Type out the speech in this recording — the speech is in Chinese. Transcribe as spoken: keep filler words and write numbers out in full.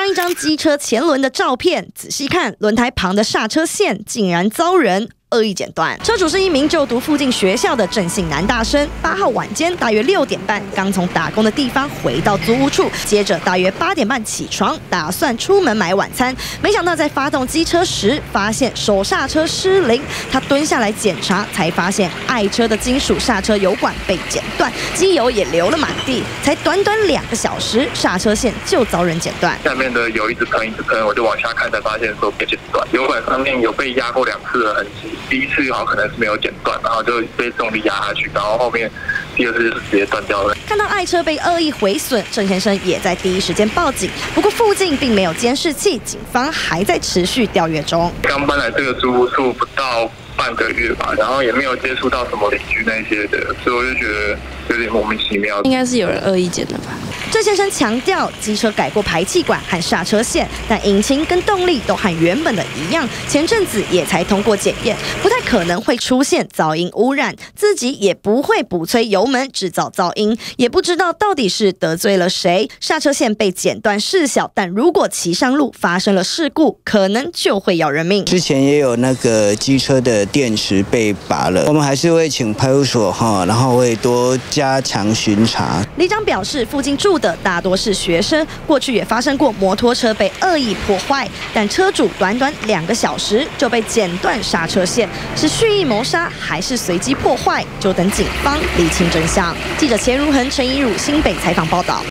上一张机车前轮的照片，仔细看，轮胎旁的刹车线竟然遭人恶意剪断。车主是一名就读附近学校的郑姓男大生。八号晚间大约六点半，刚从打工的地方回到租屋处，接着大约八点半起床，打算出门买晚餐。没想到在发动机车时，发现手刹车失灵。他蹲下来检查，才发现爱车的金属刹车油管被剪断，机油也流了满地。才短短两个小时，刹车线就遭人剪断。 下面的油一直喷，一直喷，我就往下看，才发现说被剪断。油管上面有被压过两次的痕迹。第一次好可能是没有剪断，然后就被重力压下去，然后后面第二次就直接断掉了。 看到爱车被恶意毁损，郑先生也在第一时间报警。不过附近并没有监视器，警方还在持续调阅中。 刚搬来这个租屋处不到半个月吧，然后也没有接触到什么邻居那些的，所以我就觉得有点莫名其妙。 应该是有人恶意剪的吧？ 郑先生强调，机车改过排气管和刹车线，但引擎跟动力都和原本的一样。前阵子也才通过检验，不太可能会出现噪音污染，自己也不会补催油门制造噪音，也不知道到底是得罪了谁。刹车线被剪断事小，但如果骑上路发生了事故，可能就会要人命。 之前也有那个机车的电池被拔了，我们还是会请派出所哈，然后会多加强巡查。 里长表示，附近住的大多是学生，过去也发生过摩托车被恶意破坏，但车主短短两个小时就被剪断刹车线，是蓄意谋杀还是随机破坏，就等警方厘清真相。记者钱如恒、陈怡汝新北采访报道。